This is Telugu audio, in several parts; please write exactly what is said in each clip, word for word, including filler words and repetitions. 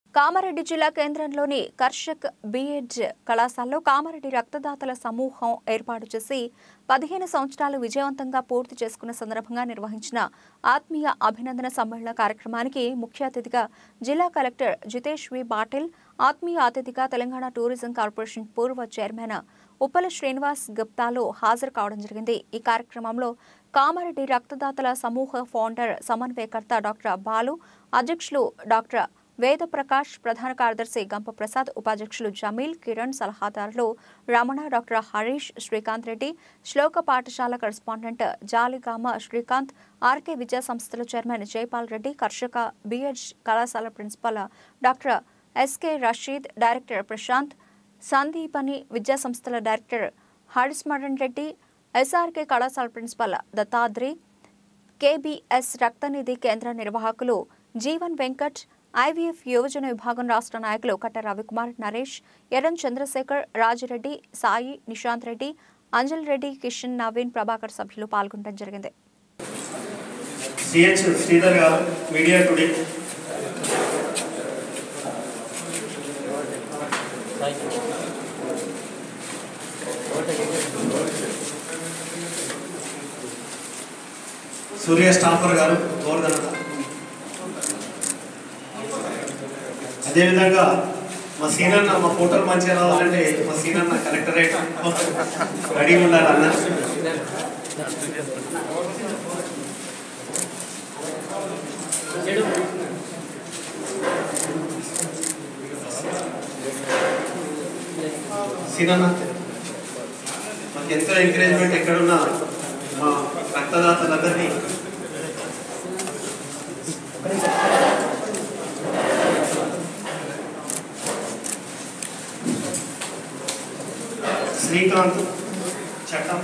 కామారెడ్డి జిల్లా కేంద్రంలోని కర్షక్ బిఎడ్ కళాశాలలో కామారెడ్డి రక్తదాతల సమూహం ఏర్పాటు చేసి పదిహేను సంవత్సరాలు విజయవంతంగా పూర్తి చేసుకున్న సందర్భంగా నిర్వహించిన ఆత్మీయ అభినందన సమ్మేళన కార్యక్రమానికి ముఖ్య అతిథిగా జిల్లా కలెక్టర్ జితేష్ వి పాటిల్, ఆత్మీయ అతిథిగా తెలంగాణ టూరిజం కార్పొరేషన్ పూర్వ చైర్మన్ ఉప్పల శ్రీనివాస్ గుప్తాలు హాజరు కావడం జరిగింది. ఈ కార్యక్రమంలో కామారెడ్డి రక్తదాతల సమూహ ఫౌండర్ సమన్వయకర్త డాక్టర్ బాలు, అధ్యక్షులు డాక్టర్ వేద ప్రకాష్, ప్రధాన కార్యదర్శి గంప ప్రసాద్, ఉపాధ్యక్షులు జమీల్, కిరణ్, సలహాదారులు రమణ, డాక్టర్ హరీష్, శ్రీకాంత్ రెడ్డి, శ్లోక పాఠశాల కరెస్పాండెంట్ జాలిగామ శ్రీకాంత్, ఆర్కే విద్యా సంస్థల చైర్మన్ జైపాల్ రెడ్డి, కర్షక బిఎడ్ కళాశాల principal doctor SK Rasheed, director Prashanth, Sandeepani విద్యా సంస్థల డైరెక్టర్ హరిస్మరణ్ రెడ్డి, ఎస్ఆర్కే కళాశాల ప్రిన్సిపల్ దత్తాద్రి, కేబీఎస్ రక్తనిధి కేంద్ర నిర్వాహకులు జీవన్ వెంకట్, ఐవీఎఫ్ యువజన విభాగం రాష్ట్ర నాయకులు కట్ట రవికుమార్, నరేష్, ఎర్రం చంద్రశేఖర్, రాజిరెడ్డి, సాయి, నిశాంత్ రెడ్డి, అంజల్ రెడ్డి, కిషన్, నవీన్, ప్రభాకర్ సభ్యులు పాల్గొనడం జరిగింది. సూర్య స్టాఫర్ గారు గోవర్ధన, అదేవిధంగా మా సీనన్న మా ఫోటోలు మంచిగా రావాలంటే మా సీనన్న కలెక్టరేట్ రెడీ ఉండాలన్న. సీనన్న మాకు ఎంతో ఎంకరేజ్మెంట్ ఎక్కడున్నా మా రక్తదాతలందరినీ శ్రీకాంత్ చట్టం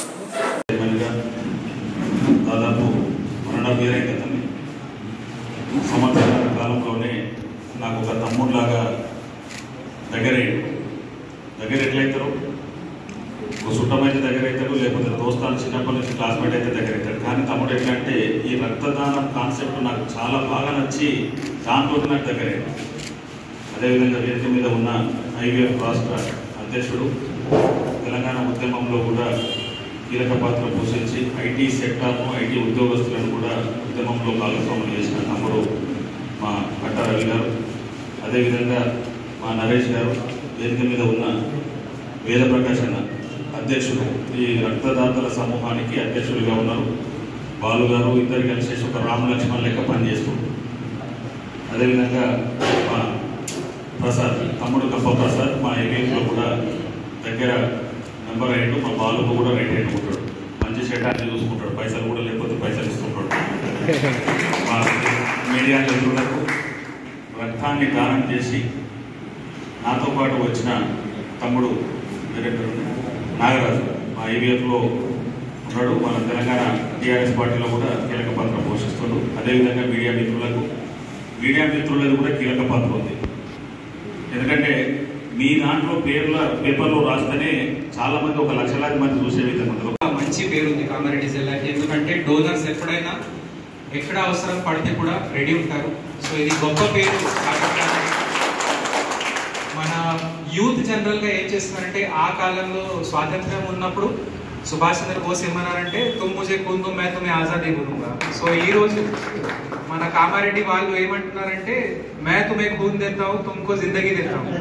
దాదాపు రెండు వేల క్రితం సంవత్సరాల కాలంలోనే నాకు ఒక తమ్ముడులాగా దగ్గరయ్యాడు. దగ్గర ఎట్లయితారు, ఒక చుట్టమైతే దగ్గర అవుతాడు, లేకపోతే దోస్తాలు చిన్నప్పటి నుంచి క్లాస్మేట్ అయితే దగ్గర అవుతాడు. కానీ తమ్ముడు ఎట్లా అంటే ఈ రక్తదానం కాన్సెప్ట్ నాకు చాలా బాగా నచ్చి దాంట్లో నాకు దగ్గరయ్యాడు. అదేవిధంగా వేదిక మీద ఉన్న ఐవీఎఫ్ రాష్ట్ర అధ్యక్షుడు, తెలంగాణ ఉద్యమంలో కూడా కీలక పాత్ర పోషించి ఐటీ సెక్టార్ను, ఐటీ ఉద్యోగస్తులను కూడా ఉద్యమంలో భాగస్వామ్యం చేసిన తమ్ముడు మా కట్ట రవి గారు, అదేవిధంగా మా నరేష్ గారు, వేదిక మీద ఉన్న వేద ప్రకాష్ అన్న అధ్యక్షుడు, ఈ రక్తదాతల సమూహానికి అధ్యక్షుడిగా ఉన్నారు. బాలు గారు ఇద్దరు కలిసి ఒక రామలక్ష్మణ్ లెక్క పనిచేస్తుంది. అదేవిధంగా మా ప్రసాద్, తమ్ముడు గంప ప్రసాద్ మా ఏరియాలో కూడా దగ్గర నెంబర్ అయ్యాడు. మా బాలుకు కూడా రైట్ హ్యాండ్ ఉంటాడు, మంచి షెటాన్ని చూసుకుంటాడు, పైసలు కూడా లేకపోతే పైసలు ఇస్తుంటాడు. మా మీడియా మిత్రులకు రక్తాన్ని దానం చేసి నాతో పాటు వచ్చిన తమ్ముడు డైరెక్టర్ నాగరాజు మా ఐవీఎఫ్లో ఉన్నాడు. మన తెలంగాణ టీఆర్ఎస్ పార్టీలో కూడా కీలక పాత్ర పోషిస్తున్నాడు. అదేవిధంగా మీడియా మిత్రులకు మీడియా మిత్రులది కూడా కీలక పాత్ర ఉంది. ఎందుకంటే మీ దాంట్లో పేర్ల పేపర్లో రాస్తేనే చాలా మంది, ఒక లక్షలాది మంది చూసే విధంగా మంచి పేరు ఉంది కామారెడ్డి జిల్లాకి. ఎందుకంటే డోనర్స్ ఎప్పుడైనా ఎక్కడ అవసరం పడితే కూడా రెడీ ఉంటారు. సో ఇది గొప్ప పేరు. మన యూత్ జనరల్గా ఏం చేస్తున్నారంటే, ఆ కాలంలో స్వాతంత్ర్యం ఉన్నప్పుడు సుభాష్ చంద్రబోస్ ఏమన్నారంటే తుమ్ ముజే ఖూన్ దో మే తుమ్హే ఆజాదీ దూంగా. సో ఈ రోజు మన కామారెడ్డి వాళ్ళు ఏమంటున్నారంటే మే తుమ్హే ఖూన్ దేతా హూ తుమ్కో జిందగీ దేతా హూ.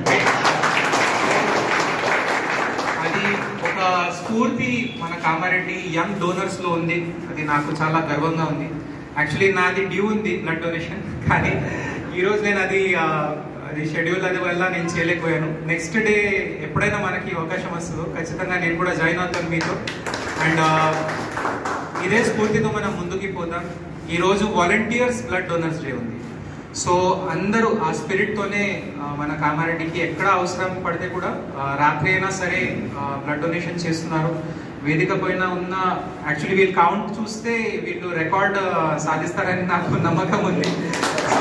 అది ఒక స్ఫూర్తి మన కామారెడ్డి యంగ్ డోనర్స్ లో ఉంది. అది నాకు చాలా గర్వంగా ఉంది. యాక్చువల్లీ నాది డ్యూ ఉంది బ్లడ్ డొనేషన్, కానీ ఈరోజు నేను అది అది షెడ్యూల్ అది వల్ల నేను చేయలేకపోయాను. నెక్స్ట్ డే ఎప్పుడైనా మనకి అవకాశం వస్తుందో ఖచ్చితంగా నేను కూడా జాయిన్ అవుతాను మీతో. అండ్ ఇదే స్ఫూర్తితో మనం ముందుకు పోతాం. ఈరోజు వాలంటీర్స్ బ్లడ్ డోనర్స్ డే ఉంది. సో అందరూ ఆ స్పిరిట్తోనే మన కామారెడ్డికి ఎక్కడ అవసరం పడితే కూడా రాత్రి అయినా సరే బ్లడ్ డొనేషన్ చేస్తున్నారు. వేదిక పైన ఉన్న యాక్చువల్లీ వీళ్ళు కౌంట్ చూస్తే వీళ్ళు రికార్డ్ సాధిస్తారని నాకు నమ్మకం ఉంది. సో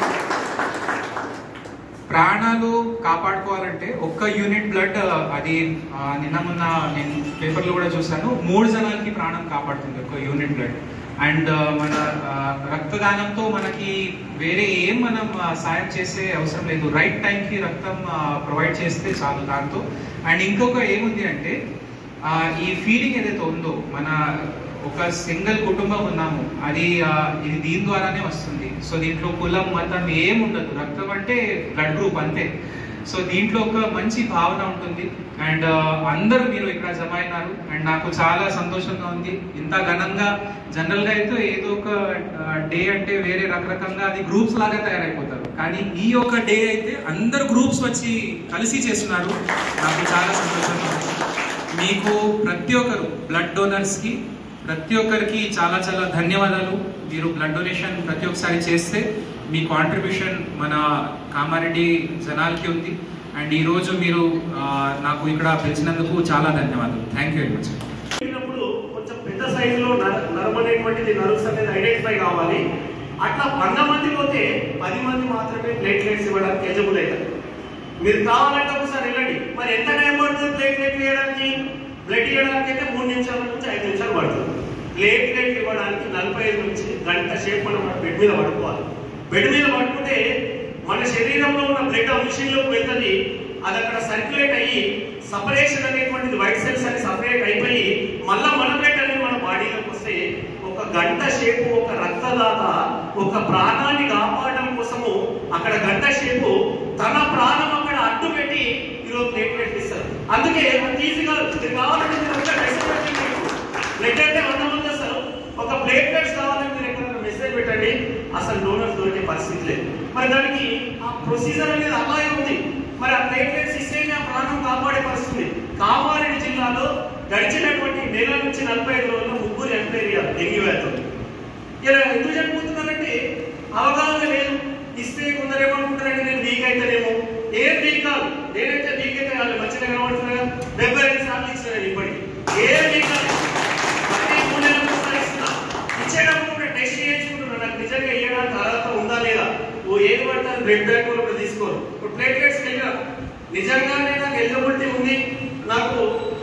ప్రాణాలు కాపాడుకోవాలంటే ఒక్క యూనిట్ బ్లడ్, అది నిన్న మొన్న నేను పేపర్లో కూడా చూసాను, మూడు జనాలకి ప్రాణం కాపాడుతుంది ఒక్క యూనిట్ బ్లడ్. అండ్ మన రక్తదానంతో మనకి వేరే ఏం మనం సాయం చేసే అవసరం లేదు, రైట్ టైంకి రక్తం ప్రొవైడ్ చేస్తే చాలు దాంతో. అండ్ ఇంకొక ఏముంది అంటే ఈ ఫీలింగ్ ఏదైతే ఉందో, మన ఒక సింగిల్ కుటుంబం ఉన్నాము, అది ఇది దీని ద్వారానే వస్తుంది. సో దీంట్లో కులం మతం ఏముండదు, రక్తం అంటే బ్లడ్ గ్రూప్ అంతే. సో దీంట్లో ఒక మంచి భావన ఉంటుంది. అండ్ అందరూ మీరు ఇక్కడ జమ అయినారు అండ్ నాకు చాలా సంతోషంగా ఉంది. ఇంత ఘనంగా జనరల్గా అయితే ఏదో ఒక డే అంటే వేరే రకరకంగా అది గ్రూప్స్ లాగా తయారైపోతారు, కానీ ఈ యొక్క డే అయితే అందరు గ్రూప్స్ వచ్చి కలిసి చేస్తున్నారు. నాకు చాలా సంతోషంగా ఉంది. మీకు ప్రతి ఒక్కరు బ్లడ్ డోనర్స్కి ప్రతి ఒక్కరికి చాలా చాలా ధన్యవాదాలు. మీరు బ్లడ్ డొనేషన్ ప్రతి ఒక్కసారి చేస్తే మీ కాంట్రిబ్యూషన్ మన కామారెడ్డి జనాలకి ఉంది. అండ్ ఈరోజు మీరు నాకు ఇక్కడ పిలిచినందుకు చాలా ధన్యవాదాలు. Thank you very much. కొంచెం పెద్ద సైజులో నరం అనేటువంటిది నర్వ్స్ అనేది ఐడెంటిఫై కావాలి. అట్లా వంద మంది పోతే పది మంది మాత్రమే ప్లేట్లెట్స్ ఇవ్వడానికి ఎలిజిబుల్ అవుతారు. మీరు కావాలంటే ఒకసారి వెళ్ళండి. మరి ఎంత టైం పడుతుంది ప్లేట్లెట్ వేయడానికి? బ్లడ్ ఇవ్వడానికి అయితే మూడు నిమిషాల నుంచి ఐదు నిమిషాలు పడుతుంది. ప్లేట్లెట్ ఇవ్వడానికి నలభై ఐదు నుంచి గంట సేపు మనం బెడ్ మీద పడుకోవాలి. బెడ్ మీద పడుకుంటే మన శరీరంలో ఉన్న బ్లడ్ ఆ మిషన్లోకి వెళ్తుంది. అది అక్కడ సర్క్యులేట్ అయ్యి సపరేషన్ అనేటువంటిది వైట్ సెల్స్ అని సపరేట్ అయిపోయి మళ్ళా మన బ్లడ్ అనేది మన బాడీలోకి వస్తే ఒక గంట సేపు ఒక రక్తదాత ఒక ప్రాణాన్ని కాపాడడం కోసము అక్కడ గంట సేపు తన ప్రాణం అక్కడ అడ్డు పెట్టి ఈరోజు ప్లేట్లెట్ ఇస్తారు. అందుకే అంత ఈజీగా కావాలంటే బ్లడ్ అంటే వంద మంది వస్తారు, ఒక ప్లేట్లెట్స్ కావాలని మీరు ఎక్కడైనా మెసేజ్ పెట్టండి, అసలు డోనర్స్ దొరికే పరిస్థితి లేదు. మరి దానికి ఆ ప్రొసీజర్ అనేది అలాగే ఉంది. మరి ఆ ప్లేట్లెట్స్ ఇస్తేనే ఆ ప్రాణం కాపాడే పరిస్థితి. కామారెడ్డి జిల్లాలో గడిచినటువంటి నెల నుంచి నలభై ఐదు రోజుల్లో ముగ్గురు ఎంపైర్ డెంగ్యూ వ్యాధితో. ఇలా ఎందుకు చనిపోతున్నారంటే అవగాహన లేదు. ఇస్తే కొందరు ఏమనుకుంటారంటే నేను వీక్ అయితేనేమో. ఏం వీక్ కాదు, నేనైతే వీక్ అయితే కాదు, మంచిగా కనబడుతున్నా డెబ్బై ఐదు సార్లు ఇస్తున్నాను ఇప్పటికి. ఏం వీక్ కాదు, ప్రతి మూడు నెలలకు ఒకసారి ఇస్తున్నా. ఇచ్చేటప్పుడు కూడా టెస్ట్ చేయించుకుంటున్నాను నాకు నిజంగా ఇవ్వడానికి అర్హత ఉందా లేదా. ఓ ఏది పడతాను బ్లడ్ బ్యాంక్ కూడా తీసుకోరు. ఇప్పుడు ప్లేట్లెట్స్కి వెళ్ళినా నిజంగానే నాకు ఎలిజిబిలిటీ ఉంది, నాకు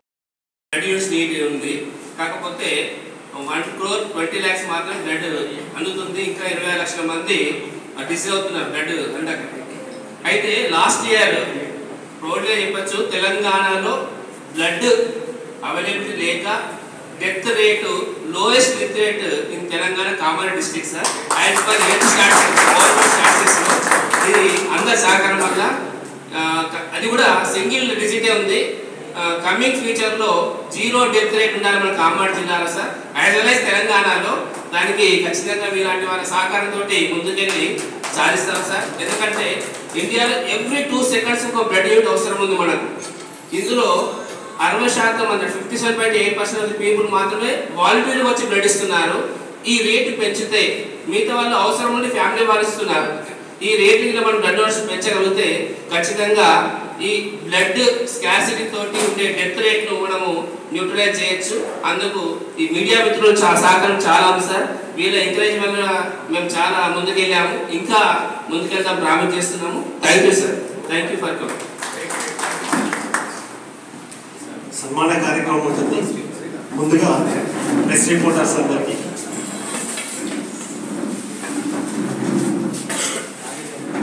నీడ్ ఉంది, కాకపోతే వన్ క్రోర్ ట్వంటీ ల్యాక్స్ మాత్రం బ్లడ్ అందుతుంది. ఇంకా ఇరవై లక్షల మంది డిసీజ్ అవుతున్నారు బ్లడ్ అందక. అయితే లాస్ట్ ఇయర్ రోడ్గా చెప్పచ్చు, తెలంగాణలో బ్లడ్ అవైలబిలిటీ లేక death rate lowest death rate in Telangana Kamareddy district sir. As per health statistics ఇది అందరి సహకారం వల్ల అది కూడా సింగిల్ డిజిటే ఉంది. కమింగ్ ఫ్యూచర్లో జీరో డెత్ రేట్ ఉండాలి మన కామారెడ్డి జిల్లాలో సార్, యాజ్ వెల్ యాజ్ తెలంగాణలో. దానికి ఖచ్చితంగా మీలాంటి వాళ్ళ సహకారంతో ముందుకెళ్ళి సాధిస్తాం సార్. ఎందుకంటే ఇండియాలో ఎవ్రీ టూ సెకండ్స్ ఒక బ్లడ్ యూనిట్ అవసరం ఉంది మనకు. ఇందులో అరవై శాతం అంటే fifty seven point eight percent of people మాత్రమే వాలంటీర్గా వచ్చి బ్లడ్ ఇస్తున్నారు. ఈ రేటు పెంచితే మిగతా వాళ్ళు అవసరం ఉండి ఫ్యామిలీ వాళ్ళు ఇస్తున్నారు. ఈ రేటింగ్లో మనం బ్లడ్ డొనేట్స్ పెంచగలిగితే ఖచ్చితంగా ఈ బ్లడ్ స్కాసిటీ తోటి ఉండే డెత్ రేట్ను మనము న్యూట్రలైజ్ చేయొచ్చు. అందుకు ఈ మీడియా మిత్రులు చాలా సహకారం చాలా ఉంది సార్. వీళ్ళ ఎంకరేజ్ వల్ల మేము చాలా ముందుకెళ్ళాము, ఇంకా ముందుకెళ్తాం ప్రామిస్ చేస్తున్నాము. Thank you sir, thank you for coming. సన్మాన కార్యక్రమం ఉంటుంది. ముందుగా ప్రెస్ రిపోర్టర్స్ అందరికీ